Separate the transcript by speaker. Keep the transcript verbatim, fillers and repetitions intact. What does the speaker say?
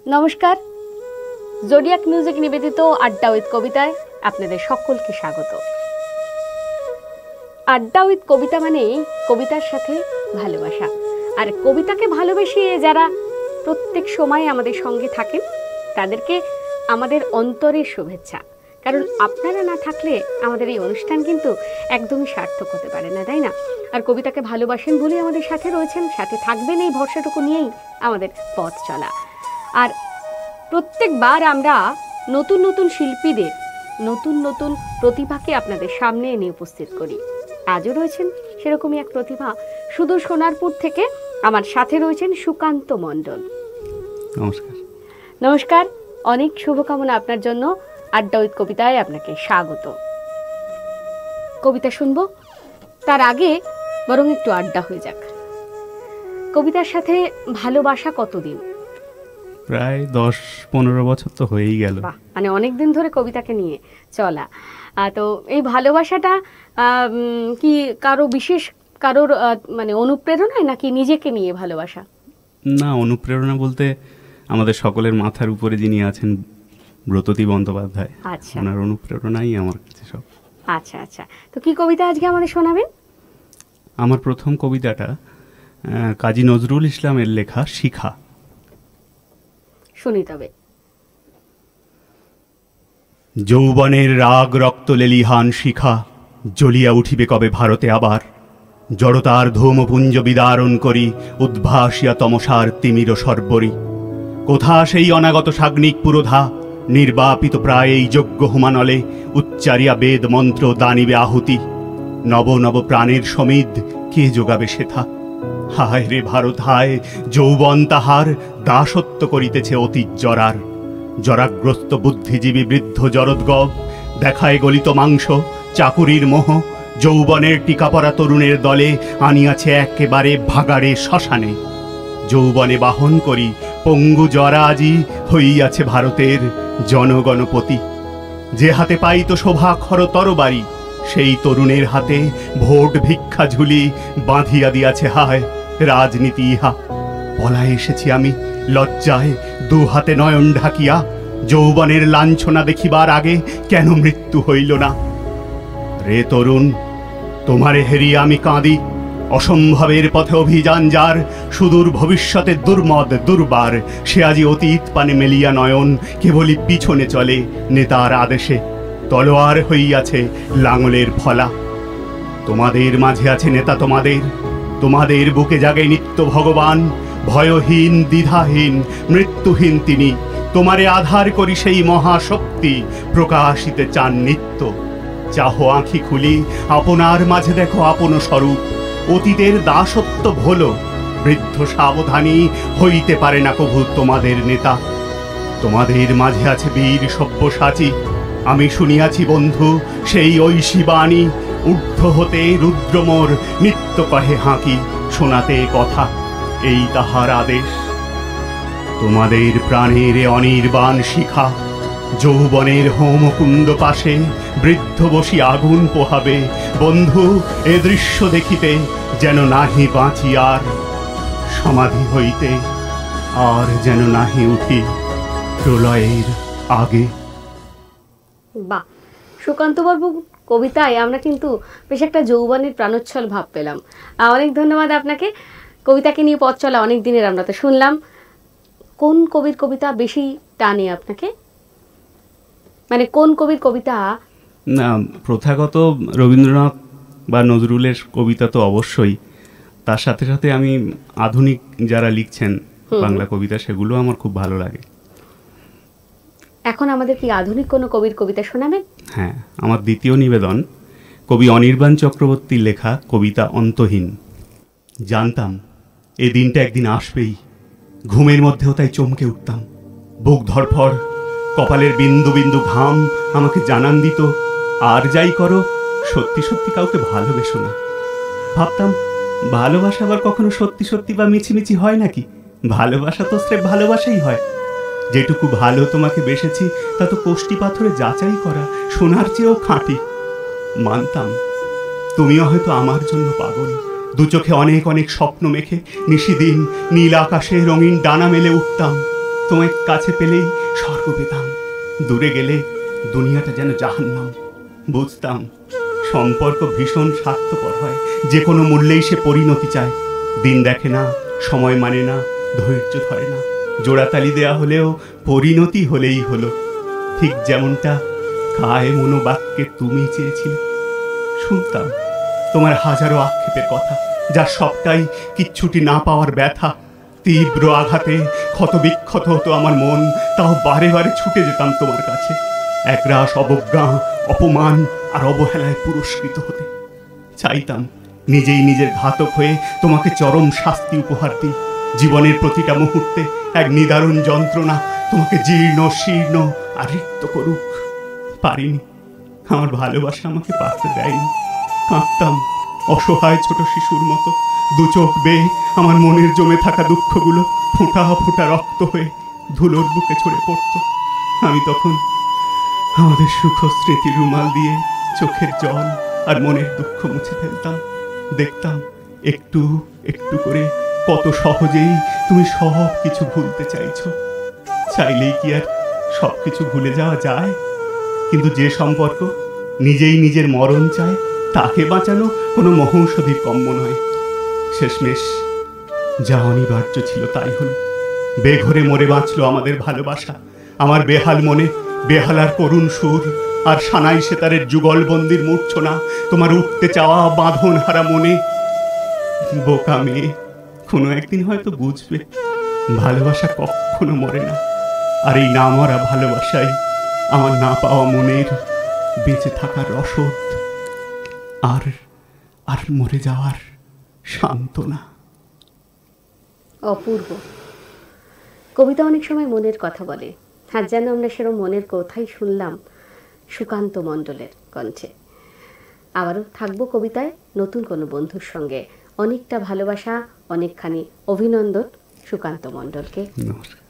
Speaker 1: নমস্কার, zodiac music নিবেদিত আড্ডা উইথ কবিতায় আপনাদের সকলকে স্বাগত। আড্ডা উইথ কবিতা মানে কবিতার সাথে ভালোবাসা, আর কবিতাকে ভালোবেসে যারা প্রত্যেক সময় আমাদের সঙ্গে থাকেন তাদেরকে আমাদের অন্তরের শুভেচ্ছা। কারণ আপনারা না থাকলে আমাদের এই অনুষ্ঠান কিন্তু একদমই সার্থক হতে পারে না, তাই না? আর কবিতাকে ভালোবাসেন বলেই আমাদের সাথে রয়েছেন, সাথে থাকবেন, এই ভরসাটুকু নিয়েই আমাদের পথ চলা। আর প্রত্যেকবার আমরা নতুন নতুন শিল্পীদের, নতুন নতুন প্রতিভাকে আপনাদের সামনে এনে উপস্থিত করি। আজও রয়েছেন সেরকমই এক প্রতিভা, সুদূর সোনারপুর থেকে আমার সাথে রয়েছেন সুকান্ত মণ্ডল।
Speaker 2: নমস্কার।
Speaker 1: নমস্কার, অনেক শুভকামনা আপনার জন্য। আড্ডা উইথ কবিতায় আপনাকে স্বাগত। কবিতা শুনবো, তার আগে বরং একটু আড্ডা হয়ে যাক। কবিতার সাথে ভালোবাসা কতদিন?
Speaker 2: প্রায় দশ পনেরো বছর তো হয়েই গেল।
Speaker 1: মানে অনেক দিন ধরে কবিতাকে নিয়ে চলা। তো এই ভালোবাসাটা কি কারো বিশেষ কারোর মানে অনুপ্রেরণায়, নাকি নিজেকে নিয়ে ভালোবাসা?
Speaker 2: না, অনুপ্রেরণা বলতে আমাদের সকলের মাথার উপরে যিনি আছেন ব্রততী বন্দ্যোপাধ্যায়,
Speaker 1: আচ্ছা,
Speaker 2: ওনার অনুপ্রেরণাই আমার কাছে সব।
Speaker 1: আচ্ছা আচ্ছা, তো কি কবিতা আজকে আমাদের শোনাবেন?
Speaker 2: আমার প্রথম কবিতাটা কাজী নজরুল ইসলামের লেখা শিখা।
Speaker 1: শুনি তবে।
Speaker 2: যৌবনের রাগ রক্ত লেলিহান শিখা জ্বলিয়া উঠিবে কবে ভারতে আবার, জড়তার ধূমপুঞ্জ বিদারণ করি উদ্ভাসিয়া তমসার তিমির সর্বরী। কোথা সেই অনাগত সাগ্নিক পুরোধা নির্বাপিত প্রায় এই যজ্ঞ হোমানলে উচ্চারিয়া বেদ মন্ত্র দানিবে আহুতি। নব নব প্রাণের সমিদ কে যোগাবে সেথা? হায় রে ভারত হায়, যৌবন তাহার দাসত্ব করিতেছে অতীত জরার। জরাগ্রস্ত বুদ্ধিজীবী বৃদ্ধ জরদ্গব দেখায় গলিত মাংস চাকুরির মোহ। যৌবনের টিকাপরা তরুণের দলে আনিয়াছে একেবারে ভাগাড়ে শ্মশানে। যৌবনে বাহন করি পঙ্গু জরা আজি হইয়াছে ভারতের জনগণপতি। যে হাতে পাইত শোভাক্ষর তরবারি, সেই তরুণের হাতে ভোট ভিক্ষা ঝুলি বাঁধিয়া দিয়াছে হায় রাজনীতি ইহা। পলায় এসেছি আমি লজ্জায় দু হাতে নয়ন ঢাকিয়া, যৌবনের লাঞ্ছনা দেখিবার আগে কেন মৃত্যু হইল না? রে তরুণ, তোমারে হেরিয়া আমি কাঁদি। অসম্ভবের পথে অভিযান যার, সুদূর ভবিষ্যতের দুর্মদ দুর্বার, সে আজি অতীত পানে মেলিয়া নয়ন কেবলই পিছনে চলে নেতার আদেশে। তলোয়ার হইয়াছে লাঙলের ফলা। তোমাদের মাঝে আছে নেতা তোমাদের, তোমাদের বুকে জাগে নিত্য ভগবান। ভয়হীন দ্বিধাহীন মৃত্যুহীন তিনি, তোমারে আধার করি সেই মহাশক্তি প্রকাশিতে চান নিত্য। চাহো আঁখি খুলি, আপনার মাঝে দেখো আপন স্বরূপ। অতীতের দাসত্ব ভোলো, বৃদ্ধ সাবধানী হইতে পারে না কভু তোমাদের নেতা। তোমাদের মাঝে আছে বীর সব্যসাচী, আমি শুনিয়াছি বন্ধু সেই ঐশী বাণী। ঊর্ধ্ব হতে রুদ্রমোর নিত্য কহে হাঁকি, শোনাতে কথা এই তাহার আদেশ। তোমাদের প্রাণের অনির্বাণ শিখা যৌবনের হোমকুণ্ড পাশে বৃদ্ধ বসি আগুন পোহাবে। বন্ধু, এ দৃশ্য দেখিতে যেন নাহি বাঁচি আর, সমাধি হইতে আর যেন নাহি উঠি প্রলয়ের আগে।
Speaker 1: বাহ, সুকান্তবাবু কবিতায় আমরা কিন্তু বেশ একটা যৌবনের প্রাণোচ্ছল ভাব পেলাম। অনেক ধন্যবাদ আপনাকে। কবিতাকে নিয়ে পথ চলা অনেক দিনের আমরা তো শুনলাম। কোন কবির কবিতা বেশি টানে আপনাকে? মানে কোন কবির কবিতা?
Speaker 2: না, প্রথাগত রবীন্দ্রনাথ বা নজরুলের কবিতা তো অবশ্যই, তার সাথে সাথে আমি আধুনিক যারা লিখছেন বাংলা কবিতা, সেগুলো আমার খুব ভালো লাগে।
Speaker 1: এখন আমাদের কি আধুনিক কোনো কবির কবিতা শোনাবেন?
Speaker 2: হ্যাঁ, আমার দ্বিতীয় নিবেদন কবি অনির্বাণ চক্রবর্তীর লেখা কবিতা অন্তহীন। জানতাম এই দিনটা একদিন আসবেই, ঘুমের মধ্যেও তাই চমকে উঠতাম। বুক ধড়ফড়, কপালের বিন্দু বিন্দু ঘাম আমাকে জানান দিত, আর যাই করো সত্যি সত্যি কাউকে ভালোবেসো না। ভাবতাম ভালোবাসা আবার কখনো সত্যি সত্যি বা মিছিমিছি হয় নাকি? ভালোবাসা তো স্রেফ ভালোবাসাই হয়। যেটুকু ভালো তোমাকে বেসেছি তা তো কোষ্টি পাথরে যাচাই করা, সোনার চেয়েও খাঁটি। মানতাম তুমিও হয়তো আমার জন্য পাগল। দু দু চোখে অনেক অনেক স্বপ্ন মেখে নিশিদিন নীল আকাশে রঙিন ডানা মেলে উঠতাম। তোমায় কাছে পেলেই স্বর্গ পেতাম, দূরে গেলে দুনিয়াটা যেন জাহান্নাম। বুঝতাম সম্পর্ক ভীষণ স্বার্থপর হয়, যে কোনো মূল্যেই সে পরিণতি চায়। দিন দেখে না, সময় মানে না, ধৈর্য ধরে না। জোড়াতালি দেয়া হলেও পরিণতি হলেই হলো, ঠিক যেমনটা কায়ে মনোবাক্যে তুমি চেয়েছিলে। শুনতাম তোমার হাজারো আক্ষেপের কথা, যার সবটাই কিচ্ছুটি না পাওয়ার ব্যথা। তীব্র আঘাতে ক্ষত বিক্ষত হতো আমার মন, তাও বারে বারে ছুটে যেতাম তোমার কাছে, একরাশ অবজ্ঞা, অপমান আর অবহেলায় পুরস্কৃত হতে। চাইতাম নিজেই নিজের ঘাতক হয়ে তোমাকে চরম শাস্তি উপহার দিই। জীবনের প্রতিটা মুহূর্তে এক নিদারুণ যন্ত্রণা তোমাকে জীর্ণ শীর্ণ আর রিক্ত করুক। পারিনি, আমার ভালোবাসা আমাকে পারতে দেয়নি। কাঁদতাম অসহায় ছোট শিশুর মতো, দু চোখ বেয়ে আমার মনের জমে থাকা দুঃখগুলো ফোঁটা ফোঁটা রক্ত হয়ে ধুলোর বুকে ছড়ে পড়ত। আমি তখন আমাদের সুখ স্মৃতির রুমাল দিয়ে চোখের জল আর মনের দুঃখ মুছে ফেলতাম। দেখতাম একটু একটু করে কত সহজেই তুমি সব কিছু ভুলতে চাইছো। চাইলেই কি আর সব কিছু ভুলে যাওয়া যায়? কিন্তু যে সম্পর্ক নিজেই নিজের মরণ চায়, তাকে বাঁচানো কোনো মহৌষধির কম্য নয়। শেষমেশ যা অনিবার্য ছিল তাই হলো, বেঘরে মরে বাঁচল আমাদের ভালোবাসা। আমার বেহাল মনে বেহালার করুণ সুর, আর সানাই সেতারের যুগলবন্দির মূর্ছনা তোমার উঠতে চাওয়া বাঁধন হারা মনে। বোকা মেয়ে, কোনো একদিন হয়তো বুঝবে ভালোবাসা কখনো মরে না, আর এই না মরা ভালোবাসাই আমার না পাওয়া মনের বেঁচে থাকার রসদ আর আর মরে যাওয়ার সান্ত্বনা।
Speaker 1: অপূর্ব কবিতা অনেক সময় মনের কথা বলে, আর যেন আমরা সেরকম মনের কথাই শুনলাম সুকান্ত মণ্ডলের কণ্ঠে। আবারও থাকবো কবিতায় নতুন কোনো বন্ধুর সঙ্গে। অনেকটা ভালোবাসা, অনেকখানি অভিনন্দন সুকান্ত মণ্ডলকে।
Speaker 2: নমস্কার।